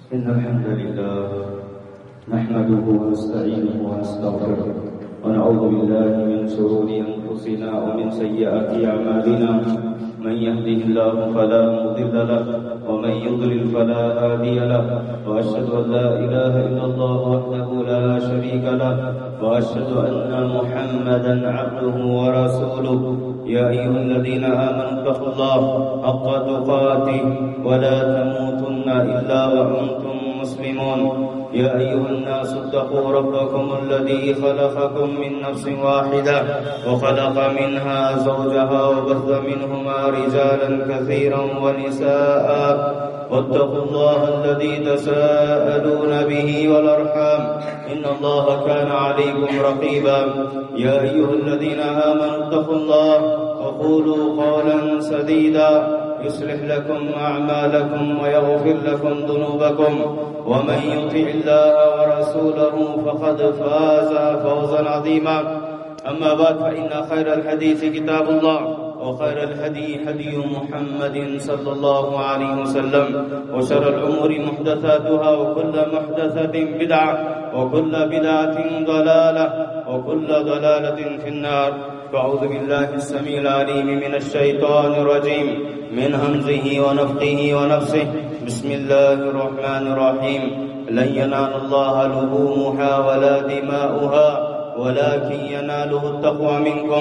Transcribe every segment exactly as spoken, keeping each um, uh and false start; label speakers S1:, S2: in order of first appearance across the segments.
S1: إن الحمد لله نحمده ونستعينه ونستغفره ونعوذ بالله من شرور أنفسنا ومن سيئات أعمالنا من يهده الله فلا مضل له ومن يضلل فلا هادي له وأشهد أن لا إله إلا الله وحده لا شريك له وأشهد أن محمدا عبده ورسوله يا أيها الذين آمنوا اتقوا الله حق تقاته ولا تموتن إلا وأنتم مسلمون يا أيها الناس اتقوا ربكم الذي خلقكم من نفس واحدة وخلق منها زوجها وبث منهما رجالا كثيرا ونساء واتقوا الله الذي تساءلون به والأرحام إن الله كان عليكم رقيبا يا أيها الذين آمنوا اتقوا الله وقولوا قولا سديدا يصلح لكم أعمالكم ويغفر لكم ذنوبكم ومن يطع الله ورسوله فقد فاز فوزا عظيما أما بعد فإن خير الحديث كتاب الله وخير الهدي هدي محمد صلى الله عليه وسلم وشر الأمور محدثاتها وكل محدثة بدعة وكل بدعة ضلالة وكل ضلالة في النار فأعوذ بالله السميع العليم من الشيطان الرجيم من همزه ونفخه ونفسه بسم الله الرحمن الرحيم لن ينال الله لحومها ولا دماؤها ولكن يناله التقوى منكم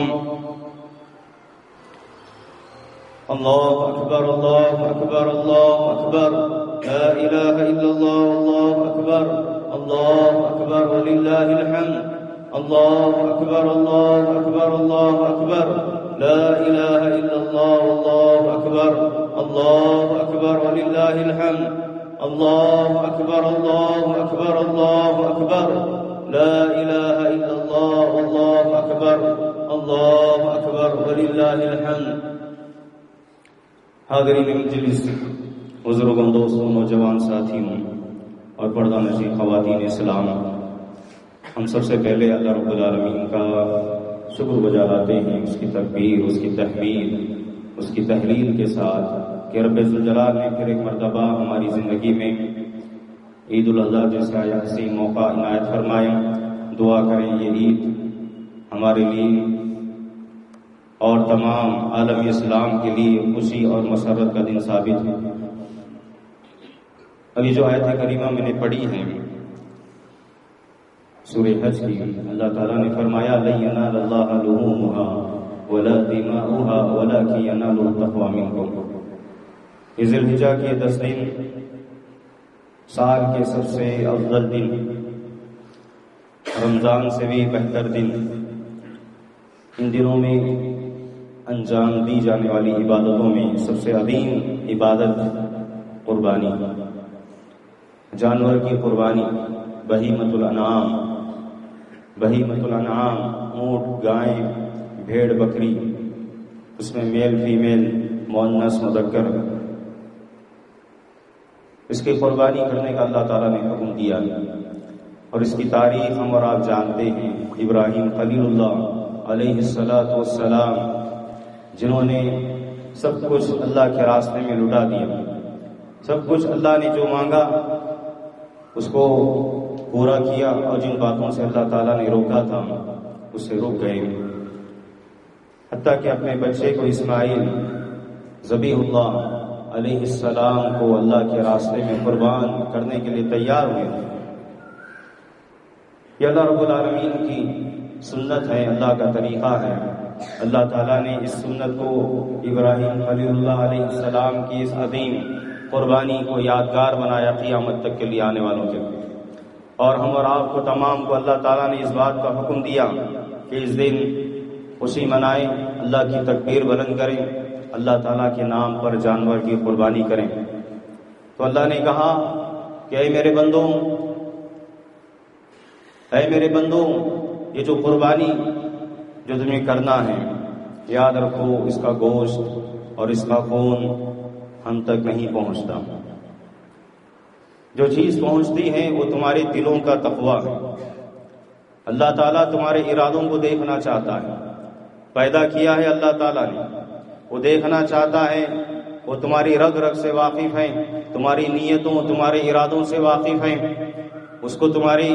S1: الله أكبر الله أكبر الله أكبر لا إله إلا الله الله أكبر الله أكبر ولله الحمد الله أكبر الله أكبر الله أكبر لا إله إلا الله الله أكبر الله أكبر ولله الحمد الله أكبر الله أكبر الله أكبر لا إله إلا الله الله أكبر الله أكبر ولله الحمد. حاضرین مجلس، بزرگوں، دوستوں، نوجوان ساتھیوں اور پردہ نشین خواتین اسلام، ہم سب سے پہلے اللہ رب العالمین کا شکر گزار ہیں، اس کی تکبیر، اس کی تحمید، اس کی تحلیل کے ساتھ کہ رب ذوالجلال نے پھر ایک مرتبہ ہماری زندگی میں عید الاضحیٰ جیسا یہ حسین موقع عنایت فرمایا. دعا کریں یہ عید ہمارے لیے اور تمام عالم اسلام کے لیے خوشی اور مسرت کا دن ثابت ہے. ابھی جو آیت کریمہ میں نے پڑھی ہے سورہ حج کی، اللہ تعالیٰ نے فرمایا لن ینال اللہ لحومها ولا دماؤها ولکن ینالہ التقوی منکم. ذی الحجہ کے دس دن، سال کے سب سے افضل دن، رمضان سے بھی بہتر دن، ان دنوں میں انجام دی جانے والی عبادتوں میں سب سے عظیم عبادت قربانی، جانور کی قربانی، بہیمۃ الانعام. بہیمۃ الانعام اونٹ، گائے، بھیڑ، بکری، اس میں میل فیمیل، مؤنث مذکر، اس کی قربانی کرنے کا اللہ تعالیٰ نے حکم دیا. اور اس کی تاریخ ہم اور آپ جانتے ہیں. ابراہیم خلیل اللہ علیہ الصلاۃ والسلام، جنہوں نے سب کچھ اللہ کے راستے میں لٹا دیا، سب کچھ اللہ نے جو مانگا اس کو پورا کیا، اور جن باتوں سے اللہ تعالیٰ نے روکا تھا اس سے رک گئے، حتیٰ کہ اپنے بچے کو اسماعیل ذبیح اللہ علیہ السلام کو اللہ کے راستے میں قربان کرنے کے لیے تیار ہوئے. یہ اللہ رب العالمین کی سنت ہے، اللہ کا طریقہ ہے. اللہ تعالیٰ نے اس سنت کو ابراہیم خلیل اللہ علیہ السلام کی اس عظیم قربانی کو یادگار بنایا قیامت تک کے لیے آنے والوں کے. اور ہم اور آپ کو تمام کو اللہ تعالیٰ نے اس بات کا حکم دیا کہ اس دن خوشی منائیں، اللہ کی تکبیر بلند کریں، اللہ تعالیٰ کے نام پر جانور کی قربانی کریں. تو اللہ نے کہا کہ اے میرے بندوں، اے میرے بندوں، یہ جو قربانی جو تمہیں کرنا ہے، یاد رکھو اس کا گوشت اور اس کا خون ہم تک نہیں پہنچتا. جو چیز پہنچتی ہے وہ تمہارے دلوں کا تقویٰ ہے. اللہ تعالیٰ تمہارے ارادوں کو دیکھنا چاہتا ہے. پیدا کیا ہے اللہ تعالیٰ نے، وہ دیکھنا چاہتا ہے، وہ تمہاری رگ رگ سے واقف ہیں تمہاری نیتوں تمہارے ارادوں سے واقف ہیں، اس کو تمہاری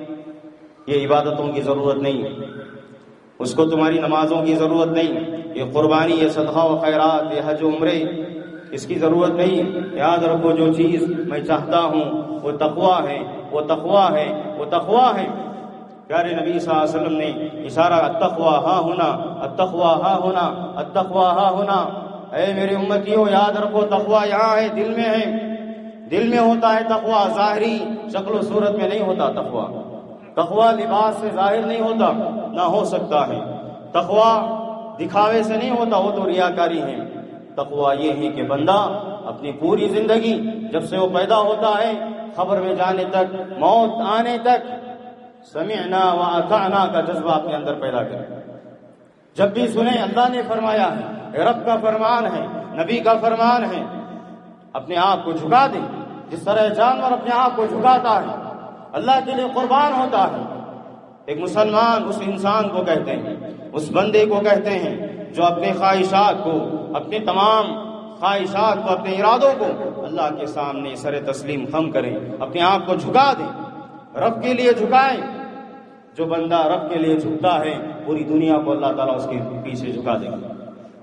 S1: یہ عبادتوں کی ضرورت نہیں، اس کو تمہاری نمازوں کی ضرورت نہیں، یہ قربانی، یہ صدقہ و خیرات، یہ حج و عمرے، اس کی ضرورت نہیں۔ یاد رکھو جو چیز میں چاہتا ہوں وہ تقویٰ ہے، وہ تقویٰ ہے، وہ تقویٰ ہے۔ پیارے نبی صلی اللہ علیہ وسلم نے اشارہ التقویٰ ہاں ہونا، التقویٰ ہاں ہونا، التقویٰ ہاں ہونا۔ اے میری امتیوں یاد رکھو تقویٰ یہاں ہے، دل میں ہے، دل میں ہوتا ہے تقویٰ، ظاہری شکل و صورت میں نہیں ہوتا تقویٰ۔ تقویٰ لباس سے ظاہر نہیں ہوتا، نہ ہو سکتا ہے۔ تقویٰ دکھاوے سے نہیں ہوتا، وہ تو ریاکاری ہے۔ تقویٰ یہ ہے کہ بندہ اپنی پوری زندگی جب سے وہ پیدا ہوتا ہے قبر میں جانے تک، موت آنے تک، سمعنا و اطعنا کا جذبہ اپنے اندر پیدا کرے۔ جب بھی سنیں اللہ نے فرمایا ہے، رب کا فرمان ہے، نبی کا فرمان ہے، اپنے آپ کو جھکا دیں، جس طرح جانور اپنے آپ کو جھکاتا ہے، اللہ کے لیے قربان ہوتا ہے۔ ایک مسلمان اس انسان کو کہتے ہیں، اس بندے کو کہتے ہیں جو اپنے خواہشات کو، اپنے تمام خواہشات کو، اپنے ارادوں کو اللہ کے سامنے سر تسلیم خم کریں، اپنے آپ کو جھکا دیں، رب کے لیے جھکائیں۔ جو بندہ رب کے لیے جھکتا ہے پوری دنیا کو اللہ تعالیٰ اس کے پیچھے جھکا دے گا۔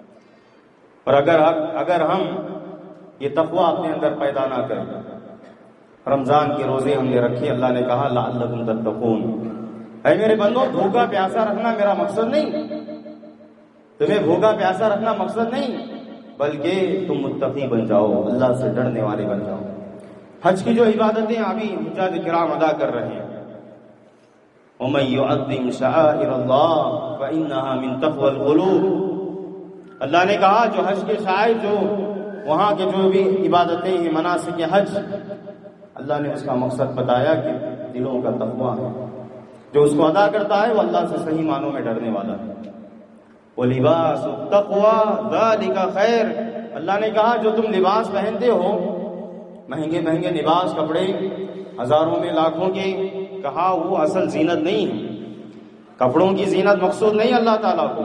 S1: اور اگر اگر ہم یہ تقویٰ اپنے اندر پیدا نہ کریں، رمضان کے روزے ہم نے رکھے، اللہ نے کہا لعلکم تتقون، اے میرے بندو بھوکا پیاسا رکھنا میرا مقصد نہیں، تمہیں بھوکا پیاسا رکھنا مقصد نہیں، بلکہ تم متقی بن جاؤ، اللہ سے ڈرنے والے بن جاؤ۔ حج کی جو عبادتیں ابھی حجاج کرام ادا کر رہے ہیں، وَمَن يُعَظِّمْ شَعَائِرَ اللَّهِ فَإِنَّهَا مِن تَقْوَى الْقُلُوبِ، اللہ نے کہا جو حج کے شاعر، جو وہاں کے جو بھی عبادتیں ہیں، مناسک حج، اللہ نے اس کا مقصد بتایا کہ دلوں کا تقویٰ ہے، جو اس کو ادا کرتا ہے وہ اللہ سے صحیح معنوں میں ڈرنے والا ہے۔ وَلِبَاسُ التَّقْوَىٰ ذَلِكَ خَيْرٌ، اللہ نے کہا جو تم لباس پہنتے ہو، مہنگے مہنگے لباس، کپڑے ہزاروں میں لاکھوں کے، کہا وہ اصل زینت نہیں ہے، کپڑوں کی زینت مقصود نہیں اللہ تعالیٰ کو،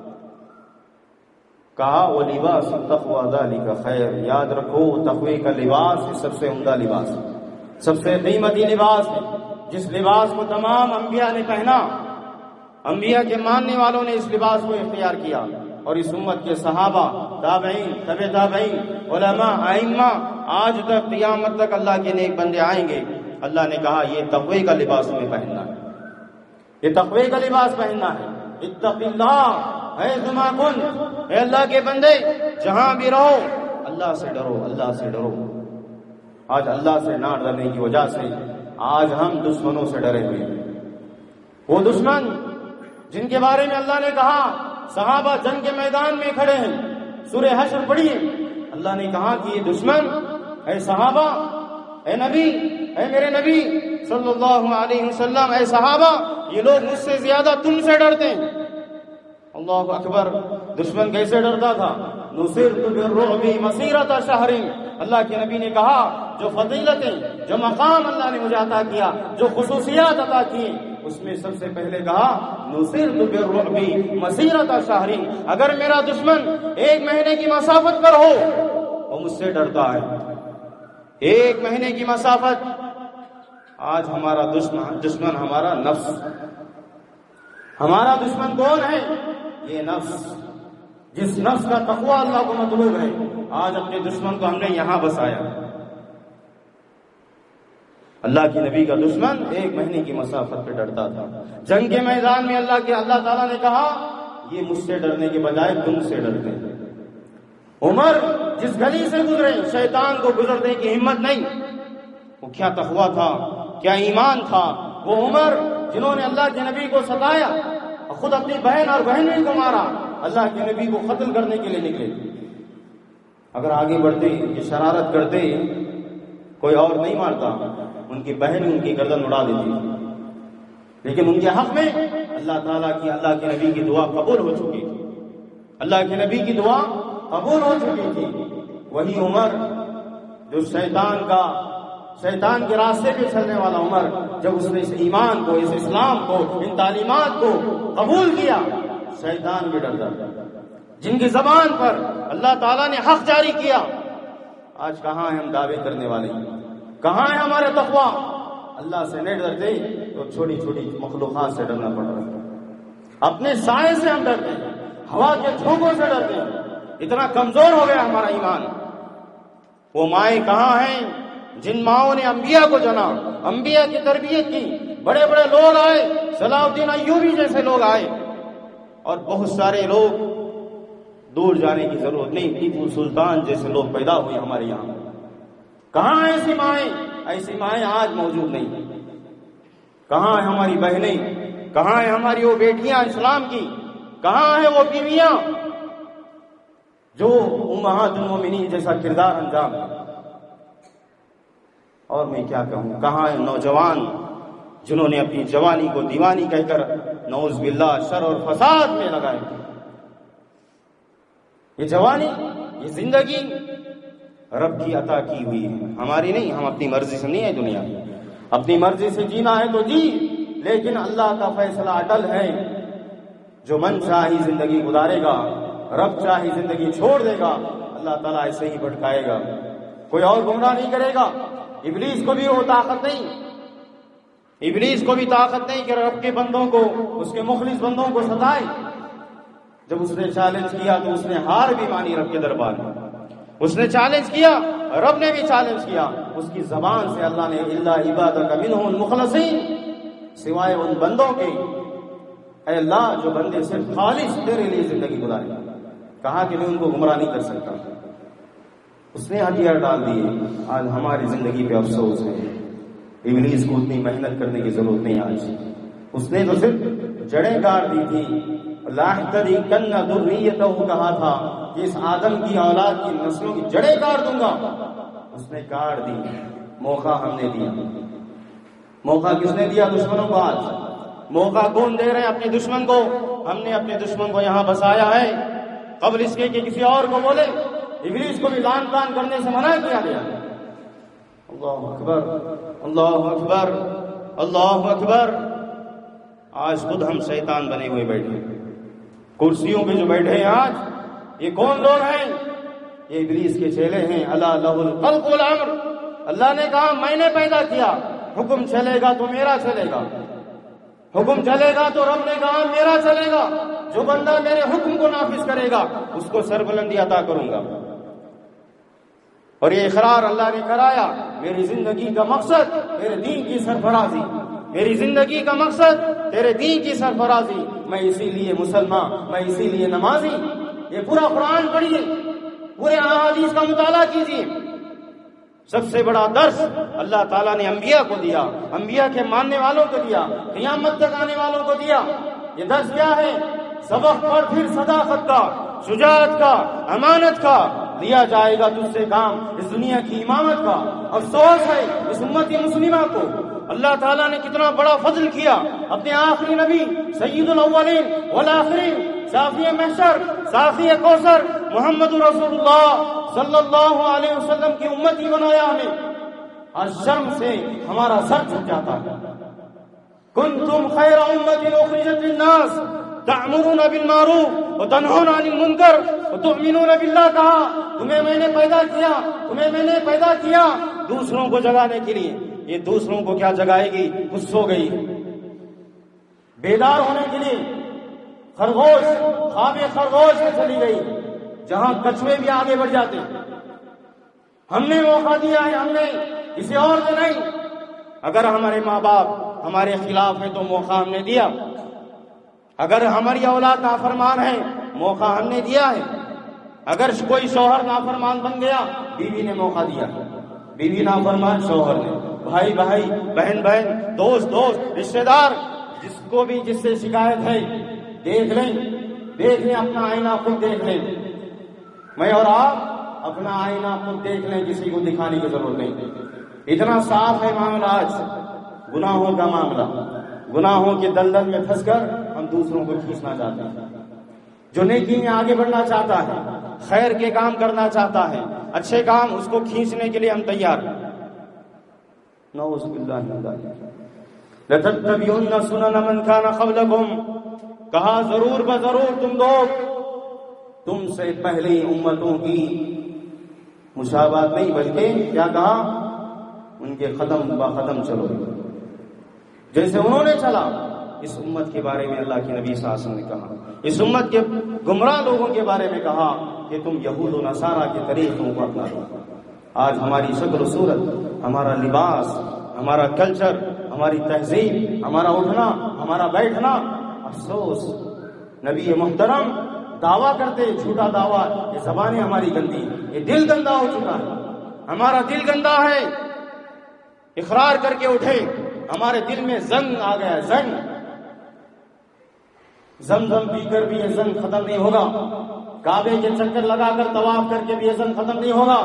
S1: کہا وہ لباس التقویٰ ذَلِكَ خیر۔ یاد رکھو تقوی کا لباس سب سے عمدہ لباس، سب سے قیمتی لباس ہے، جس لباس کو تمام انبیاء نے پہنا، انبیاء کے ماننے والوں نے اس لباس کو اختیار کیا، اور اس امت کے صحابہ، تابعین، تبع تابعین، علماء، ائمہ، آج تک قیامت تک اللہ کے نیک بندے آئیں گے۔ اللہ نے کہا یہ تقوی کا لباس تمہیں پہننا ہے، یہ تقوی کا لباس پہننا ہے۔ اتق اللہ حیثما کنت، اے اللہ کے بندے جہاں بھی رہو اللہ سے ڈرو، اللہ سے ڈرو۔ آج اللہ سے نہ ڈرنے کی وجہ سے آج ہم دشمنوں سے ڈرے ہوئے ہیں۔ وہ دشمن جن کے بارے میں اللہ نے کہا صحابہ جنگ کے میدان میں کھڑے ہیں، سورہ حشر پڑھیے، اللہ نے کہا کہ یہ دشمن، اے صحابہ، اے نبی، اے میرے نبی صلی اللہ علیہ وسلم، اے صحابہ، یہ لوگ مجھ سے زیادہ تم سے ڈرتے ہیں۔ اللہ اکبر، دشمن کیسے ڈرتا تھا؟ نصرت بالرعب مسیرۃ شہر، اللہ کے نبی نے کہا جو فضیلتیں، جو مقام اللہ نے مجھے عطا کیا، جو خصوصیات عطا کی، اس میں سب سے پہلے کہا نصرت بالرعب مسیرۃ شہر، اگر میرا دشمن ایک مہینے کی مسافت پر ہو وہ مجھ سے ڈرتا ہے، ایک مہینے کی مسافت۔ آج ہمارا دشمن دشمن ہمارا نفس، ہمارا دشمن کون ہے؟ یہ نفس، جس نفس کا تقویٰ اللہ کو مطلوب ہے۔ آج اپنے دشمن کو ہم نے یہاں بسایا۔ اللہ کے نبی کا دشمن ایک مہینے کی مسافت پہ ڈرتا تھا، جنگ کے میدان میں اللہ کے اللہ تعالیٰ نے کہا یہ مجھ سے ڈرنے کے بجائے تم سے ڈرتے ہیں۔ عمر جس گلی سے گزرے شیطان کو گزرنے کی ہمت نہیں، وہ کیا تقویٰ تھا، کیا ایمان تھا۔ وہ عمر جنہوں نے اللہ کے نبی کو ستایا، خود اپنی بہن اور بہنوئی کو مارا، اللہ کے نبی کو قتل کرنے کے لیے نکلے۔ اگر آگے بڑھتے یہ شرارت کرتے کوئی اور نہیں مارتا، ان کی بہن ان کی گردن اڑا دیتی، لیکن ان کے حق میں اللہ تعالیٰ کی، اللہ کے نبی کی دعا قبول ہو چکی تھی، اللہ کے نبی کی دعا قبول ہو چکی تھی۔ وہی عمر جو شیطان کا شیطان کے راستے پہ چلنے والا عمر، جب اس نے اس ایمان کو، اس اسلام کو، ان تعلیمات کو قبول کیا، شیطان بھی ڈرتا تھا۔ جن کی زبان پر اللہ تعالیٰ نے حق جاری کیا، آج کہاں ہیں ہم دعوے کرنے والے؟ کہاں ہے ہمارے تقویٰ؟ اللہ سے نہیں ڈرتے تو چھوٹی چھوٹی مخلوقات سے ڈرنا پڑ رہا ہے، اپنے سائے سے ہم ڈرتے ہیں، ہوا کے جھونکوں سے ڈرتے ہیں، اتنا کمزور ہو گیا ہمارا ایمان۔ وہ مائیں کہاں ہیں جن ماؤں نے انبیاء کو جنا، انبیاء کی تربیت کی؟ بڑے بڑے لوگ آئے، صلاح الدین ایوبی جیسے لوگ آئے، اور بہت سارے لوگ، دور جانے کی ضرورت نہیں، ٹیپو سلطان جیسے لوگ پیدا ہوئے ہمارے یہاں۔ کہاں ایسی مائیں؟ ایسی مائیں آج موجود نہیں۔ کہاں ہیں ہماری بہنیں؟ کہاں ہیں ہماری وہ بیٹیاں اسلام کی؟ کہاں ہیں وہ بیویاں جو امہات المومنین جیسا کردار انجام دیں؟ اور میں کیا کہوں، کہاں ہیں نوجوان جنہوں نے اپنی جوانی کو دیوانی کہہ کر نعوذ باللہ شر اور فساد میں لگائے؟ یہ جوانی، یہ زندگی رب کی عطا کی ہوئی ہے، ہماری نہیں۔ ہم اپنی مرضی سے نہیں ہے دنیا، اپنی مرضی سے جینا ہے تو جی، لیکن اللہ کا فیصلہ اٹل ہے، جو من چاہی زندگی گزارے گا، رب چاہی زندگی چھوڑ دے گا، اللہ تعالیٰ ایسے ہی بھٹکائے گا، کوئی اور گمراہ نہیں کرے گا۔ ابلیس کو بھی وہ طاقت نہیں، ابلیس کو بھی طاقت نہیں کہ رب کے بندوں کو، اس کے مخلص بندوں کو ستائے۔ جب اس نے چیلنج کیا تو اس نے ہار بھی مانی رب کے دربار میں، اس نے چیلنج کیا، رب نے بھی چیلنج کیا، اس کی زبان سے اللہ نے الا عبادک منهم المخلصین، سوائے ان بندوں کے اے اللہ جو بندے صرف خالص تیرے لیے زندگی گزارے، کہا کہ میں ان کو گمراہ نہیں کر سکتا۔ اس نے ہتھیار ڈال دیے۔ آج ہماری زندگی پہ افسوس ہے، ابلیس کو اتنی محنت کرنے کی ضرورت نہیں آج، اس نے تو صرف جڑیں کاٹ دی تھی۔ لاحترقن ذریتہ کہا تھا کہ اس آدم کی اولاد کی نسلوں کی جڑیں کاٹ دوں گا، اس نے کاٹ دی۔ موقع ہم نے دیا، موقع کس نے دیا؟ دشمنوں کو۔ آج موقع کون دے رہے ہیں؟ اپنے دشمن کو۔ ہم نے اپنے دشمن کو یہاں بسایا ہے قبل اس کے کہ کسی اور کو بولے۔ ابلیس کو بھی لان تان کرنے سے منع کیا گیا۔ اللہ اکبر، اللہ اکبر، اللہ اکبر۔ آج خود ہم شیطان بنے ہوئے بیٹھے، کرسیوں پہ جو بیٹھے ہیں آج، یہ کون لوگ ہیں؟ یہ ابلیس کے چیلے ہیں۔ الا لہ الخلق والامر، اللہ نے کہا میں نے پیدا کیا، حکم چلے گا تو میرا چلے گا، حکم چلے گا تو رب نے کہا میرا چلے گا، جو بندہ میرے حکم کو نافذ کرے گا اس کو سربلندی عطا کروں گا۔ اور یہ اقرار اللہ نے کرایا، میری زندگی کا مقصد میرے دین کی سرفرازی، میری زندگی کا مقصد تیرے دین کی سرفرازی، میں اسی لیے مسلمان، میں اسی لیے نمازی۔ یہ پورا قرآن پڑھیے، پورے احادیث کا مطالعہ کیجیے۔ سب سے بڑا درس اللہ تعالیٰ نے انبیاء کو دیا، انبیاء کے ماننے والوں کو دیا، قیامت تک آنے والوں کو دیا۔ یہ درس کیا ہے؟ سبق پڑھ پھر صداقت کا، شجاعت کا، امانت کا، لیا جائے گا تجھ سے کام اس دنیا کی امامت کا۔ افسوس ہے اس امت مسلمہ کو، اللہ تعالیٰ نے کتنا بڑا فضل کیا، اپنے آخری نبی سید الاولین والآخرین، شافی محشر، ساقی کوثر، محمد رسول اللہ صلی اللہ علیہ وسلم کی امتی بنایا ہمیں۔ اور شرم سے ہمارا سر جھک جاتا ہے۔ کنتم خیر امت اخرجت للناس تأمرون بالمعروف وتنہون عن المنکر وتؤمنون باللہ، کہا تمہیں میں نے پیدا کیا، تمہیں میں نے پیدا کیا دوسروں کو جگانے کے لیے۔ یہ دوسروں کو کیا جگائے گی؟ خود سو گئی۔ بیدار ہونے کے لیے خرگوش، خواب خرگوش میں چلی گئی، جہاں کچھوے بھی آگے بڑھ جاتے۔ ہم نے موقع دیا ہے، ہم نے کسی اور کو نہیں۔ اگر ہمارے ماں باپ ہمارے خلاف ہیں تو موقع ہم نے دیا، اگر ہماری اولاد نافرمان ہے موقع ہم نے دیا ہے، اگر کوئی شوہر نافرمان بن گیا بیوی نے موقع دیا، بیوی نافرمان شوہر نے، بھائی بھائی، بہن بہن، دوست دوست، رشتہ دار، جس کو بھی جس سے شکایت ہے دیکھ لیں، دیکھ لیں اپنا آئینہ خود دیکھ لیں۔ میں اور آپ اپنا آئینہ خود دیکھ لیں، کسی کو دکھانے کی ضرورت نہیں۔ اتنا صاف ہے معاملہ آج، گناہوں کا معاملہ، گناہوں کے دلدل میں پھنس کر ہم دوسروں کو کھینچنا چاہتے ہیں۔ جو نیکی میں آگے بڑھنا چاہتا ہے، خیر کے کام کرنا چاہتا ہے، اچھے کام، اس کو کھینچنے کے لیے ہم تیار ہیں۔ نعوذ باللہ من ذلک۔ لَتَتَّبِعُنَّ سُنَنَ مَنْ كَانَ قَبْلَكُمْ، کہا ضرور بضرور تم لوگ تم سے پہلے امتوں کی مشابہت نہیں بلکہ کیا کہا؟ ان کے قدم با قدم چلو، جیسے انہوں نے چلا۔ اس امت کے بارے میں اللہ کے نبی صلی اللہ علیہ وسلم نے کہا، اس امت کے گمراہ لوگوں کے بارے میں کہا کہ تم یہود و نصارہ کے طریقوں کو اپنا لو۔ آج ہماری شکل و صورت، ہمارا لباس، ہمارا کلچر، ہماری تہذیب، ہمارا اٹھنا، ہمارا بیٹھنا، افسوس نبی محترم دعویٰ کرتے، جھوٹا دعویٰ، یہ زبانیں ہماری گندی، یہ دل گندا ہو چکا ہے، ہمارا دل گندا ہے۔ اقرار کر کے اٹھے، ہمارے دل میں زنگ آ گیا، زنگ۔ زمزم پی کر بھی یہ زنگ ختم نہیں ہوگا، کعبے کے چکر لگا کر طواف کر کے بھی یہ زنگ ختم نہیں ہوگا۔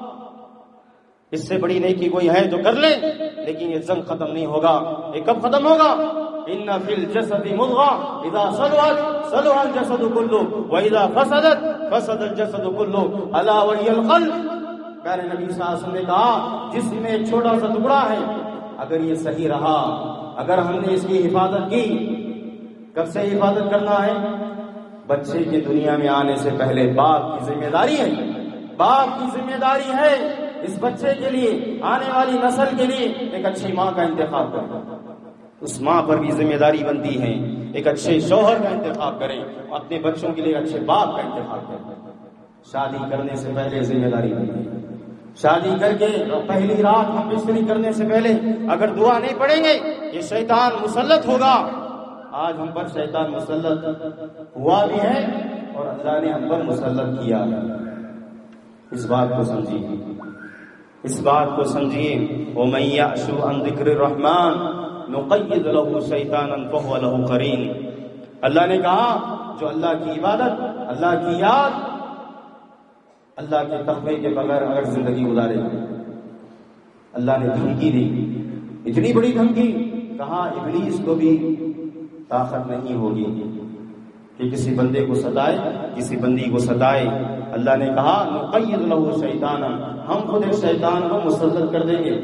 S1: اس سے بڑی نیکی کوئی ہے تو کر لیں، لیکن یہ زنگ ختم نہیں ہوگا۔ یہ کب ختم ہوگا؟ ان فی الجسد مضغہ اذا صلحت صلح الجسد کلہ واذا فسدت فسد الجسد کلہ الا وہی القلب۔ پیارے نبی صلی اللہ علیہ وسلم نے کہا جسم میں ایک چھوٹا سا ٹکڑا ہے، اگر یہ صحیح رہا، اگر ہم نے اس کی حفاظت کی، کب سے حفاظت کرنا ہے؟ بچے کی دنیا میں آنے سے پہلے باپ کی ذمہ داری ہے، باپ کی ذمہ داری ہے اس بچے کے لیے، آنے والی نسل کے لیے ایک اچھی ماں کا انتخاب کریں۔ اس ماں پر بھی ذمہ داری بنتی ہے ایک اچھے شوہر کا انتخاب کریں، اپنے بچوں کے لیے اچھے باپ کا انتخاب کریں۔ شادی کرنے سے پہلے ذمہ داری بنتی ہے، شادی کر کے پہلی رات ہم بستری کرنے سے پہلے اگر دعا نہیں پڑھیں گے یہ شیطان مسلط ہوگا۔ آج ہم پر شیطان مسلط ہوا بھی ہے اور اللہ نے ہم پر مسلط کیا ہے۔ اس بات کو سمجھیے، اس بات کو سمجھیے۔ وَمَن يَعْشُ عَن ذِكْرِ الرَّحْمَٰنِ نُقَيِّضْ لَهُ شَيْطَانًا فَهُوَ لَهُ قَرِينٌ۔ اللہ نے کہا جو اللہ کی عبادت، اللہ کی یاد، اللہ کے تقوی کے بغیر اگر زندگی گزارے، اللہ نے دھمکی دی، اتنی بڑی دھمکی، کہا ابلیس کو بھی طاقت نہیں ہوگی کہ کسی بندے کو ستائے، کسی بندی کو ستائے۔ اللہ نے کہا نقید لہ شیطانا، ہم خود ایک شیطان کو مسلط کر دیں گے،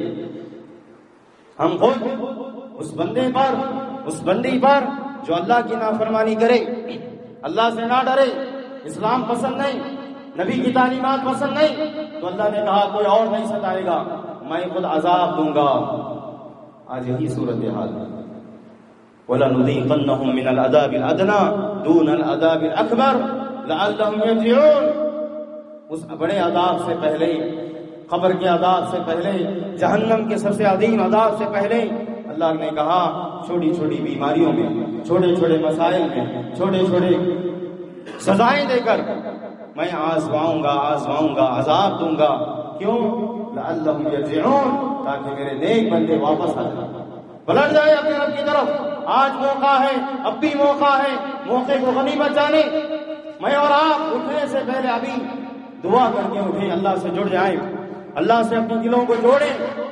S1: ہم خود اس بندے پر، اس بندی پر جو اللہ کی نافرمانی کرے، اللہ سے نہ ڈرے، اسلام پسند نہیں، نبی کی تعلیمات پسند نہیں، تو اللہ نے کہا کوئی اور نہیں ستائے گا، میں خود عذاب دوں گا۔ آج یہی صورتحال ہے۔ وَلَنُذِيقَنَّهُم مِّنَ الْعَذَابِ الْأَدْنَىٰ دُونَ الْعَذَابِ الْأَكْبَرِ لَعَلَّهُمْ يَرْجِعُونَ۔ اس بڑے عذاب سے پہلے، قبر کے عذاب سے پہلے، جہنم کے سب سے عظیم عذاب سے پہلے اللہ نے کہا چھوٹی چھوٹی بیماریوں میں، چھوٹے چھوٹے مسائل میں، چھوٹے چھوٹے سزائیں دے کر میں آزماؤں گا، آزماؤں گا، عذاب دوں گا۔ کیوں؟ لعلہم یرجعون، تاکہ میرے نیک بندے واپس آ جائیں، پلٹ جائے اپنے رب کی طرف۔ آج موقع ہے، اب بھی موقع ہے، موقع کو غنیمت جانے۔ میں اور آپ اٹھنے سے پہلے ابھی دعا کر کے اٹھیں، اللہ سے جڑ جائیں، اللہ سے اپنے دلوں کو جوڑیں۔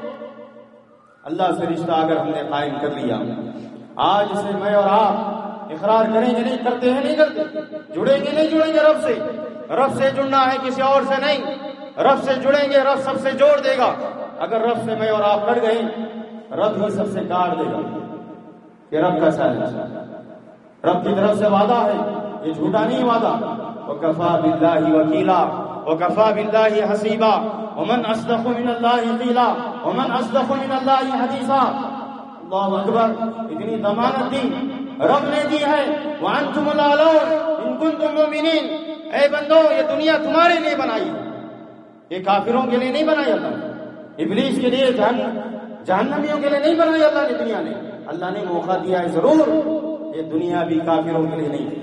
S1: اللہ سے رشتہ اگر ہم نے قائم کر لیا، آج سے میں اور آپ اقرار کریں گے، نہیں کرتے ہیں، نہیں کرتے، جڑیں گے نہیں جڑیں گے رب سے۔ رب سے جڑنا ہے، کسی اور سے نہیں۔ رب سے جڑیں گے، رب سب سے جوڑ دے گا۔ اگر رب سے میں اور آپ کٹ گئے، رب ہی سب سے کاٹ دے گا۔ کہ رب کا چیلنج، رب کی طرف سے وعدہ ہے، یہ جھوٹا نہیں وعدہ۔ وَكَفَى بِاللَّهِ وَكِيلًا وَكَفَى بِاللَّهِ حَسِيبًا وَمَنْ أَصْدَقُ مِنَ اللَّهِ قِيلًا وَمَنْ أَصْدَقُ مِنَ اللَّهِ حَدِيثًا۔ اللہ اکبر، اتنی ضمانت دی رب نے دی ہے۔ وَأَنْتُمُ الْأَعْلَوْنَ إِن كُنتُم مُؤْمِنِينَ، اے بندو یہ دنیا تمہارے لیے بنائی ہے، یہ کافروں کے لیے نہیں بنائی اللہ نے، ابلیس کے لیے، جہنمیوں کے لیے نہیں بنائی اللہ نے دنیا نے۔ اللہ نے موقع دیا ہے ضرور، یہ دنیا بھی کافروں کے لیے نہیں،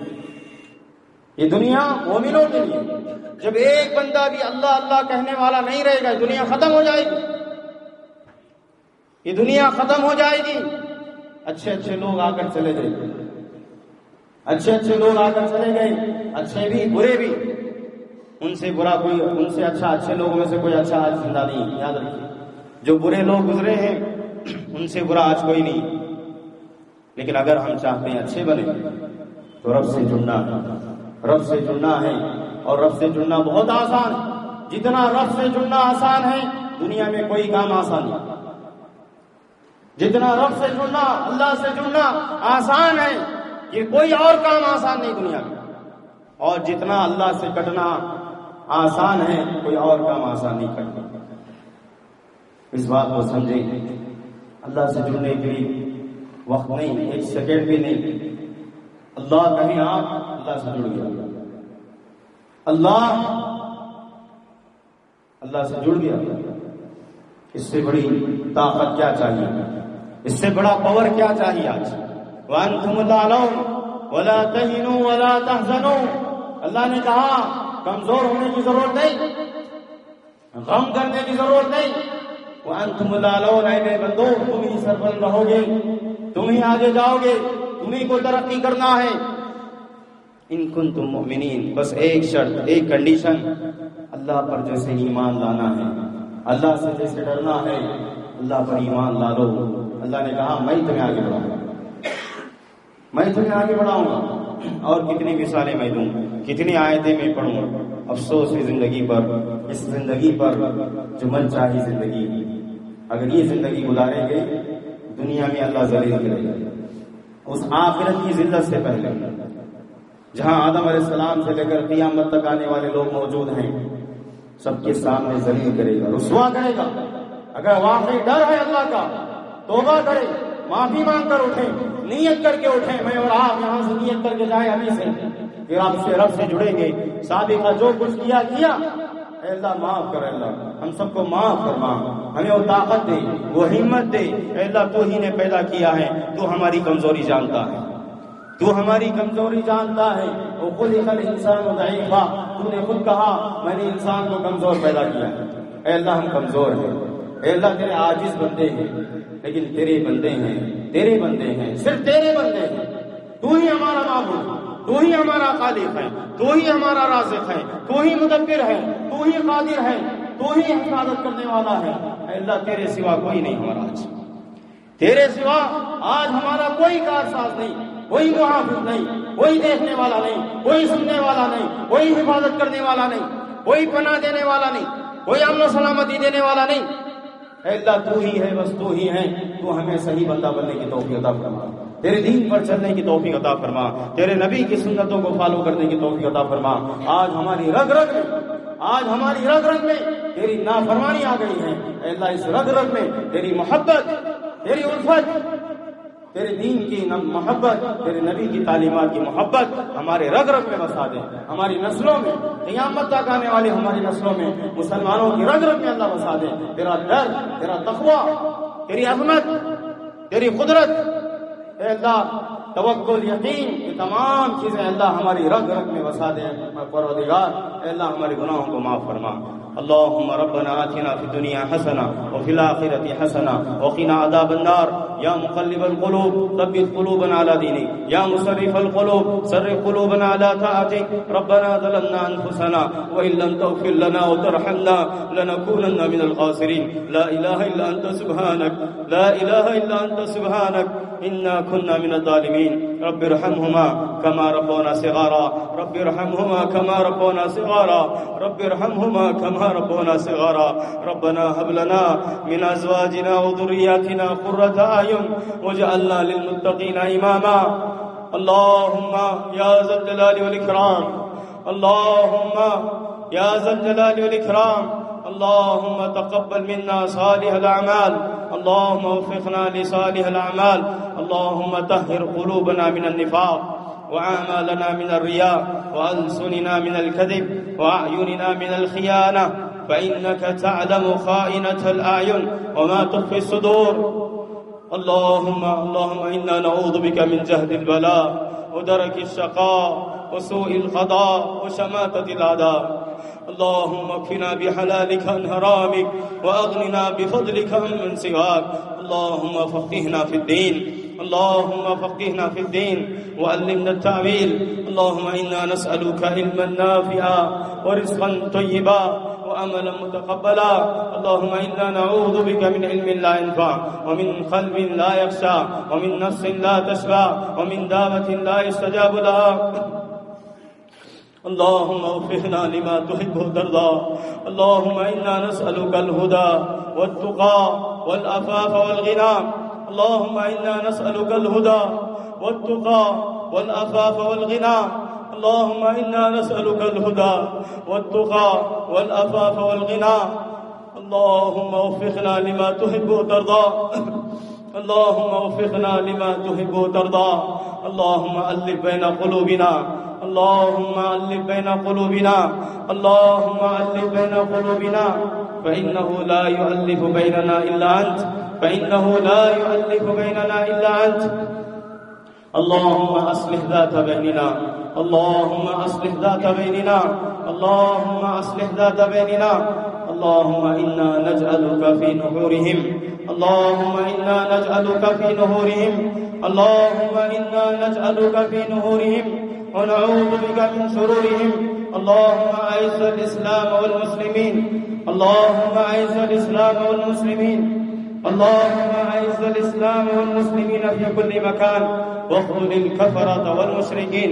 S1: یہ دنیا مومنوں کے لیے۔ جب ایک بندہ بھی اللہ اللہ کہنے والا نہیں رہے گا، دنیا ختم ہو جائے گی، یہ دنیا ختم ہو جائے گی۔ اچھے اچھے لوگ آ کر چلے گئے، اچھے اچھے لوگ آ کر چلے گئے، اچھے بھی برے بھی، ان سے برا کوئی، ان سے اچھا، اچھے لوگوں میں سے کوئی اچھا آج زندہ نہیں، یاد رکھیے۔ جو برے لوگ گزرے ہیں ان سے برا آج کوئی نہیں، لیکن اگر ہم چاہتے ہیں اچھے بنے تو رب سے جڑنا ہے، رب سے جڑنا ہے، اور رب سے جڑنا بہت آسان ہے۔ جتنا رب سے جڑنا آسان ہے دنیا میں کوئی کام آسان نہیں، جتنا رب سے جڑنا، اللہ سے جڑنا آسان ہے، یہ کوئی اور کام آسان نہیں دنیا میں۔ اور جتنا اللہ سے کٹنا آسان ہے، کوئی اور کام آسان نہیں کرتا۔ اس بات کو سمجھیں، اللہ سے جڑنے کے لیے وقت نہیں، ایک سیکنڈ بھی نہیں۔ اللہ کہیں آپ اللہ سے جڑ گیا، اللہ اللہ سے جڑ گیا، اس سے بڑی طاقت کیا چاہیے، اس سے بڑا پاور کیا چاہیے آج؟ وَأَنْتُمُ الْأَعْلَوْنَ وَلَا تَهِنُوا وَلَا تَحْزَنُوا۔ اللہ نے کہا کمزور ہونے کی ضرورت نہیں، غم کرنے کی ضرورت نہیں۔ وَأَنْتُمُ الْأَعْلَوْنَ، اے میرے بندو تم ہی سربلند رہو گے، تم ہی آگے جاؤ گے، تم ہی کو ترقی کرنا ہے۔ ان کنتم مؤمنین، بس ایک شرط، ایک کنڈیشن، اللہ پر جیسے ایمان لانا ہے، اللہ سے جیسے ڈرنا ہے، اللہ پر ایمان لا لو۔ اللہ نے کہا میں تمہیں آگے بڑھاؤں گا، میں تمہیں آگے بڑھاؤں گا۔ اور کتنی مثالیں میں دوں، کتنی آیتیں میں پڑھوں۔ افسوس ہے زندگی پر، اس زندگی پر جو من چاہی زندگی، اگر یہ زندگی گزاریں گے دنیا میں اللہ ذلیل کرے گا، اس آخرت کی ذلت سے پہلے جہاں آدم علیہ السلام سے لے کر قیامت تک آنے والے لوگ موجود ہیں، سب کے سامنے ذلیل کرے گا، رسوا کرے گا۔ اگر واقعی ڈر ہے اللہ کا، توبہ کرے، معافی مانگ کر اٹھیں، نیت کر کے اٹھیں، میں اور آپ یہاں سے نیت کر کے جائیں ابھی سے، پھر آپ سے رب سے جڑیں گے۔ سابقہ جو کچھ کیا کیا، اے اللہ معاف کر، اللہ ہم سب کو معاف فرما، ہمیں وہ طاقت دے، وہ ہمت دے۔ اے اللہ تو ہی نے پیدا کیا ہے، تو ہماری کمزوری جانتا ہے، تو ہماری کمزوری جانتا ہے۔ وہ خلق الانسان ضعیفا، تو نے خود کہا میں نے انسان کو کمزور پیدا کیا ہے۔ اے اللہ ہم کمزور ہیں، اے اللہ تیرے عاجز بندے ہیں، لیکن تیرے بندے ہیں، تیرے بندے ہیں، صرف تیرے بندے ہیں۔ تو ہی ہمارا معبود، تو ہی ہمارا خالق ہے، تو ہی ہمارا رازق ہے، تو ہی مدبر ہے، تو ہی قادر ہے، تو ہی حفاظت کرنے والا ہے۔ اے اللہ تیرے سوا کوئی نہیں ہمارا، آج تیرے سوا آج ہمارا کوئی کارساز نہیں، کوئی محافظ نہیں، کوئی دیکھنے والا نہیں، کوئی سننے والا نہیں، کوئی حفاظت کرنے والا نہیں، کوئی پناہ دینے والا نہیں، کوئی امن و سلامتی دینے والا نہیں۔ اے اللہ تو ہی ہے، بس تو ہی ہے۔ تو ہمیں صحیح بندہ بننے کی توفیق عطا فرما، تیرے دین پر چلنے کی توفیق عطا فرما، تیرے نبی کی سنتوں کو فالو کرنے کی توفیق عطا فرما۔ آج ہماری رگ رگ میں آج ہماری رگ رگ میں تیری نافرمانی آ گئی ہے۔ اے اللہ اس رگ رگ میں تیری محبت، تیری الفت، تیرے دین کی محبت، تیرے نبی کی تعلیمات کی محبت ہمارے رگ رگ میں بسا دے، ہماری نسلوں میں، قیامت تک آنے والی ہماری نسلوں میں، مسلمانوں کی رگ رگ میں اللہ بسا دے۔ تیرا ڈر، تیرا تقوی، تیری عظمت، تیری قدرت، اے اللہ توکل، یقین، یہ تمام چیزیں اللہ ہماری رگ رگ میں بسا دے۔ پروردگار اے اللہ ہمارے گناہوں کو معاف فرما۔ اللهم ربنا آتنا في الدنيا حسنة وفي الآخرة حسنة وقنا عذاب النار۔ يا مقلب القلوب ثبت قلوبنا على دينك، يا مصرف القلوب صرف قلوبنا على طاعتك۔ ربنا ظلمنا أنفسنا وإن لم تغفر لنا وترحمنا لنكونن من الخاسرين۔ لا إله إلا أنت سبحانك، لا إله إلا أنت سبحانك إنا كنا من الظالمين۔ رب ارحمهما كما ربونا صغارا، رب ارحمهما كما ربونا صغارا، رب ارحمهما كما ربونا صغارا۔ ربنا هب لنا من أزواجنا وذرياتنا قرة أعين واجعلنا للمتقين إماما۔ اللهم يا ذا الجلال والإكرام، اللهم يا ذا الجلال والإكرام، اللهم تقبل منا صالح الأعمال، اللهم وفقنا لصالح الأعمال، اللهم طهر قلوبنا من النفاق وأعمالنا من الرياء وألسننا من الكذب وأعيننا من الخيانة، فإنك تعلم خائنة الأعين وما تخفي الصدور۔ اللهم اللهم إنا نعوذ بك من جهد البلاء ودرك الشقاء وسوء القضاء وشماتة الأعداء۔ اللهم اكفنا بحلالك عن حرامك وأغننا بفضلك عمن سواك۔ اللهم فقهنا في الدين، اللهم فقهنا في الدين وعلمنا التأويل۔ اللهم إنا نسألك علما نافعا ورزقا طيبا وعملا متقبلا۔ اللهم إنا نعوذ بك من علم لا ينفع ومن قلب لا يخشى ومن نفس لا تشبع ومن دابة لا يستجاب لها۔ اللهم وفقنا لما تحب وترضى۔ اللهم إنا نسألك الهدى والتقى والعفاف والغنى۔ اللهم إنا نسألك الهدى والتقى والعفاف والغنى۔ اللهم إنا نسألك الهدى والتقى والعفاف والغنى. اللهم وفقنا لما تحب وترضى. اللهم وفقنا لما تحب وترضى. اللهم ألف بين قلوبنا. اللهم ألف بين قلوبنا. اللهم ألف بين قلوبنا. فإنه لا يؤلف بيننا إلا أنت. فإنه لا يؤلف بيننا إلا أنت. اللهم أصلح ذات بيننا. اللهم أصلح ذات بيننا. اللهم أصلح ذات بيننا. اللهم إنا نجعلك في نحورهم. اللهم إنا نجعلك في نحورهم. اللهم إنا نجعلك في نحورهم ونعوذ بك من شرورهم. اللهم أعز الإسلام والمسلمين. اللهم أعز الإسلام والمسلمين. اللهم أعز الإسلام والمسلمين في كل مكان واخذل الكفرة والمشركين.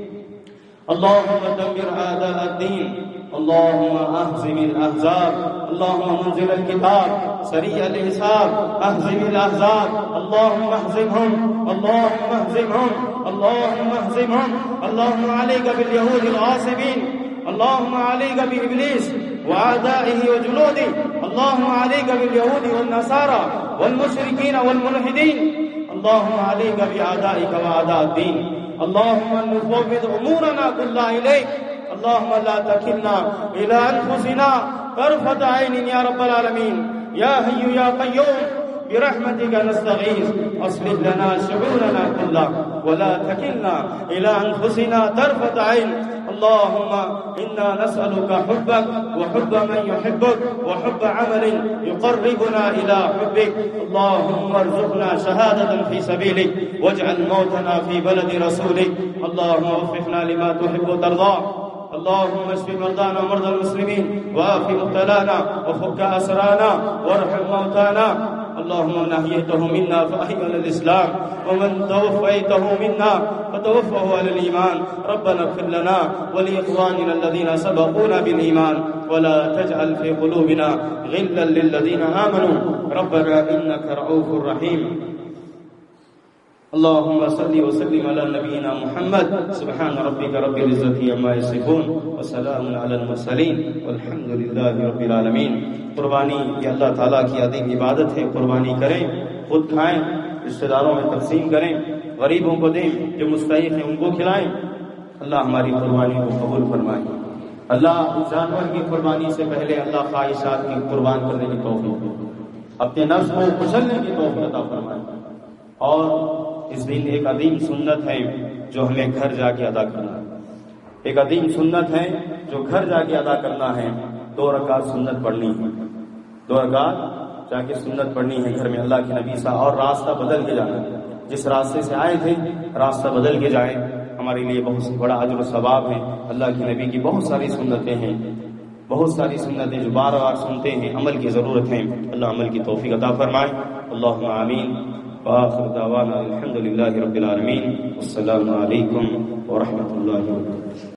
S1: اللهم دمر أعداء الدين. اللهم أهزم الأحزاب. اللهم منزل الكتاب سريع الحساب أهزم الأحزاب. اللهم اهزمهم. اللهم اهزمهم. اللهم اهزمهم. اللهم عليك باليهود الغاصبين. اللهم عليك بإبليس وأعدائه وجنوده. اللهم عليك باليهود والنصارى والمشركين والملحدين. اللهم عليك بأعدائك وأعداء الدين. اللهم نفوض أمورنا كلها إليك. اللهم لا تكلنا إلى أنفسنا طرفة عين يا رب العالمين. يا حي يا قيوم برحمتك نستغيث. أصلح لنا شؤوننا كلها ولا تكلنا إلى أنفسنا طرفة عين. اللهم إنا نسألك حبك وحب من يحبك وحب عمل يقربنا إلى حبك. اللهم ارزقنا شهادة في سبيلك واجعل موتنا في بلد رسولك. اللهم وفقنا لما تحب وترضى. اللهم اشف مرضانا ومرضى المسلمين وعاف مبتلانا وفك أسرانا وارحم موتانا. اللهم من أحييته منا فأحيه على الإسلام ومن توفيته منا فتوفه على الإيمان. ربنا اغفر لنا ولإخواننا الذين سبقونا بالإيمان ولا تجعل في قلوبنا غلا للذين آمنوا ربنا إنك رؤوف رحيم. اللهم صل وسلم على نبينا محمد. سبحان ربك رب العزة عما يصفون وسلام على المرسلين والحمد لله رب العالمین. قربانی یہ اللہ تعالیٰ کی عظیم عبادت ہے. قربانی کریں، خود کھائیں، رشتہ داروں میں تقسیم کریں، غریبوں کو دیں، جو مستحق ہیں ان کو کھلائیں. اللہ ہماری قربانی کو قبول فرمائے. اللہ جانور کی قربانی سے پہلے اللہ خواہشات کی قربان کرنے کی توفیق دے، اپنے نفس کو کچلنے کی توفیق عطا فرمائے. اور اس دن ایک عظیم سنت ہے جو ہمیں گھر جا کے ادا کرنا ہے. ایک عظیم سنت ہے جو گھر جا کے ادا کرنا ہے. دو رکعت سنت پڑھنی ہے. دو رکعت جا کے سنت پڑھنی ہے گھر میں اللہ کے نبی سے. اور راستہ بدل کے جانا ہے. جس راستے سے آئے تھے راستہ بدل کے جائیں. ہمارے لیے بہت بڑا اجر و ثواب ہے. اللہ کے نبی کی بہت ساری سنتیں ہیں، بہت ساری سنتیں جو بار بار سنتے ہیں. عمل کی ضرورت ہے. اللہ عمل کی توفیق عطا فرمائے. اللہم آمین. وآخر دعوانا الحمد للہ رب العالمین. السلام علیکم ورحمۃ اللہ وبرکاتہ.